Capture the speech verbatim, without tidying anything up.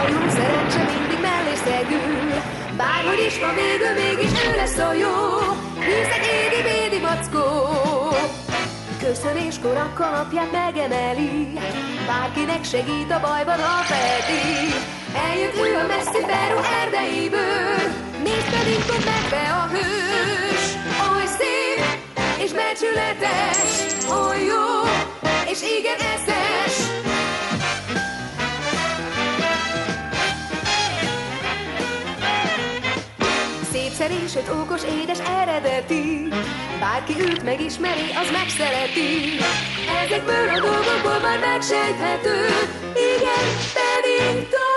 jó szerencse mindig mellé szegül. Bárhogy is van végül, mégis ő lesz a jó, hisz egy édi-bédi mackó. Köszönéskor a kalapját megemeli, bárkinek segít a bajban, ha teheti. Eljött ő a messzi Peru erdeiből, nézd Paddington megbe a hős. Oly szép és becsületes, oly jó és igen eszes. Szép, szerés, öt okos, édes, eredeti, bárki őt megismeri, az megszereti. Ezekből a dolgokból már megsejthető, igen, Paddington.